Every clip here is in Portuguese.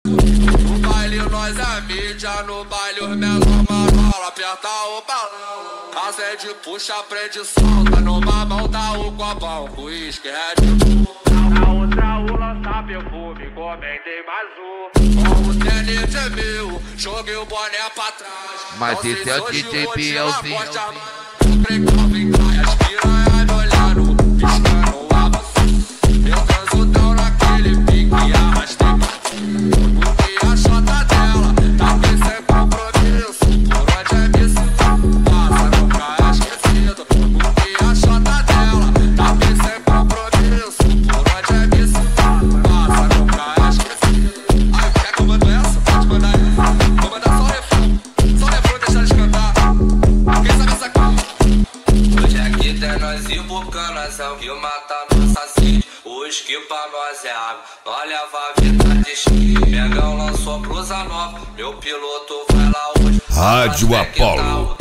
No baile nós é mídia, no baile os menor manola, aperta o balão. Acende, puxa, prende, solta, numa mão tá o copão, o uísque é de boa. Na outra o lança perfume, encomendei mais um. Com o tênis é meu, joguei o boné pra trás. Mas esse é o DJ Bielzinho. Precava em praia, as piranhas me olhando, piscando a buceta. Eu transudão naquele pique, arrastei porque a chota dela tá bem sem compromisso. Por onde é me passa, nunca é esquecido. Porque a chota dela tá bem sem compromisso. Por onde é me passa, nunca é esquecido. Ai, quer que eu mando essa? Pode mandar essa. Vou mandar só o refrão. Só o refrão deixar eles cantar. Quem sabe essa cara? Hoje aqui tem nós invocando as que mata nossa sede. O uísque pra nós é água, nós leva a vida de esqui. Megão lançou blusa nova, meu piloto vai lá hoje. Rádio Apolo.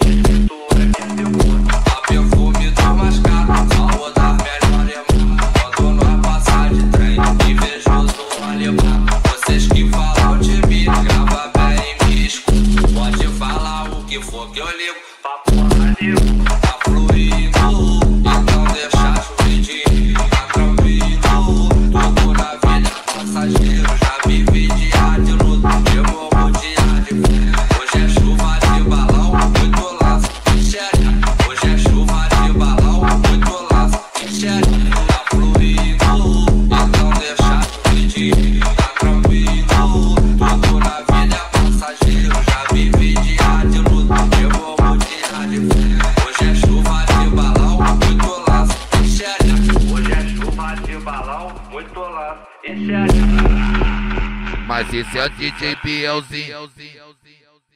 A perfume do mais caro, só vou dar melhor irmão. Quando nós passar de trem, invejoso a levar. Vocês que falam de mim, grava bem e me escuta. Pode falar o que for que eu ligo, papo amigo. Tá fluindo, então deixa fluir. Tá tranquilo, tudo na vida passageiro. Já vivi dia de luta, eu morro dia de fé. Hoje é chuva de balão, muito laço, enxerga. Hoje é chuva de balão, muito laço, enxerga. Tá fluindo, então deixa fluir. Tá tranquilo, tudo na vida passageiro. Já vivi dia de luta, eu morro dia de fé. Hoje é chuva de balão, muito laço, enxerga. Hoje é chuva de balão, muito laço, enxerga. Mas esse é o DJ Bielzinho.